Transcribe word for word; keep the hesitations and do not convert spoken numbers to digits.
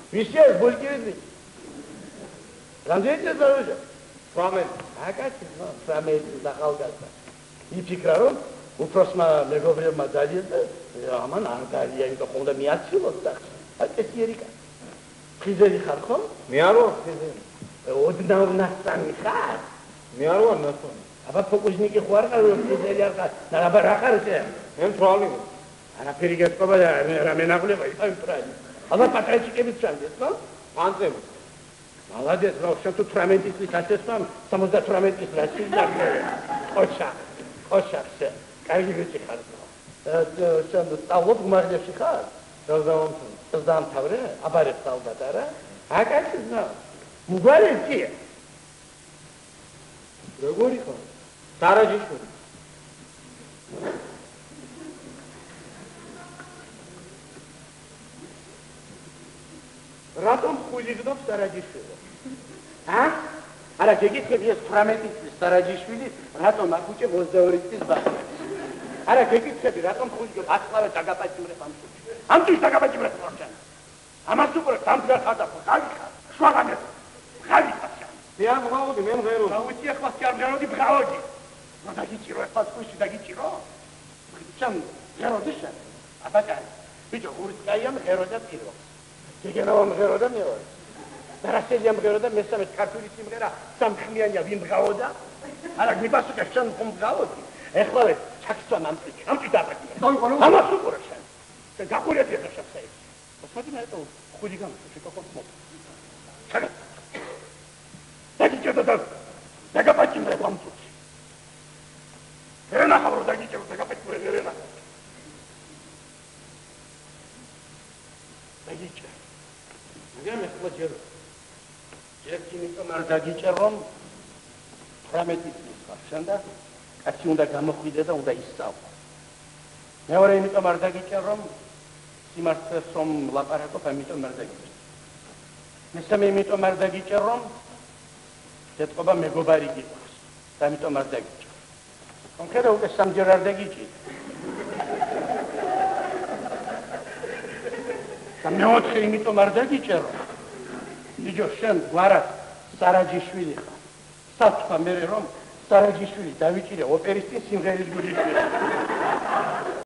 ვისი არის ბულკირიდი? რამდენი წელია დაუჟა? თხამეტი. აკაცი, ნო, თხამეტი და ხალხასა. იფიქრა რომ უფროსმა მეგობრებმა დაიწყეს და ამან არ დაია, იმიტომ რომ უნდა მიაცილოს და აკეთი ერიკა. ხიზელი ხარ ხო? მე არ ვარ ხიზელი. ოდნავ ნასწამი ხარ? მე არ ვარ ნასწამი. აბა ფოკუსნიკი ხო არ ხარ, ხიზელი არ ხარ. და აბა რა ხარ შე? მე მთვალი ვარ. არაფერი გეტყობა და რა მენაღლება იქა მთვალი. აბა პატრიჩიკები ჩანდეს, ხო? პანწები. მალადეთ, რა შენ თუ თხამეტი წლის ასესმამ სამოცდათვრამეტი წლის რაში დაგერე. ოჩა. ოჩახზე. კარგი ვიცი ხარ. და შენ სწავლობ გუმაღლებში ხარ? დავდავამთავრე. დავდავამთავრე? აბარე სწავლობ არა? აკაცი ზნა. მუგვარეთი. როგორი ხარ? დარაჯიშვილი. რატომ ხული გდობს დარაჯიშვილი? ა? არა, გეკითხები ეს თხამეტი წლის დარაჯიშვილი, რატომ აკუჭე ოცდაორი წლის ბავშვი? არა, გეკითხები, რატომ ხული გდობს ახლავე დაგაპაჭიმრებ ამ სულ. ამ თუ დაგაპაჭიმრებ ხორჩან. ამას უკვე დამდგარ ხარ და ხარ, შვაღანეთ. ხარი ხარ. მე არ მღავდი, მე მღეროდი. დაუცი ახლა არ მღეროდი, მღავდი. რა დაგიჭირო ახლა სკოლაში დაგიჭირო? ხიჩამ, მღეროდი შენ. აბაკა. ბიჭო, გურის კაია მღეროდა პირველ. გიგენავა მღეროდა მეორე. დარასელია მღეროდა მესამე ქართული სიმღერა სამხმიანია ვინ მღავოდა? არა, გიბასუკა შენ ხომ მღავოდი? ეხლა ჩაქსვა მამწი. ამწი დაპაკი. ამას უყურე შენ. შენ გახურეთი ხარ შეხსა. მოსმოდი მე თუ ხუდი გამო შეკახო მო. ჩაგა. დაგიჭერდა და დაგაპაჭიმრე გამწუხი. ერნა ხარო დაგიჭერდა დაგაპაჭიმრე ერნა. დაგიჭერდა. მაგრამ ეხლა ჯერ ჯერ იმიტომ არ დაგიჭერ რომ თხამეტი წლის ხარ შენ და კაცი უნდა გამოხვიდე და უნდა ისწავლო. მეორე იმიტომ არ დაგიჭერ რომ სიმართლეს რომ ლაპარაკობ, ამიტომ არ დაგიჭერ. მესამე იმიტომ არ დაგიჭერ რომ ეთყობა მეგობარი გიყვარს და ამიტომ არ დაგიჭერ. კონკრეტულად უკვე სამჯერ არ დაგიჭირ. და მეოთხე იმიტომ არ დაგიჭერ. ბიჭო, შენ გვარად სარაჯიშვილი ხარ. საფრთხა მე რომ სარაჯიშვილი დავიჭირე ოპერისტის სიმღერის გუჯიშვილი.